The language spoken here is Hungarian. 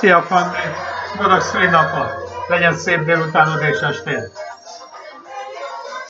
Szia, Fanni! Boldog szülinapot! Legyen szép délutánod és estéd!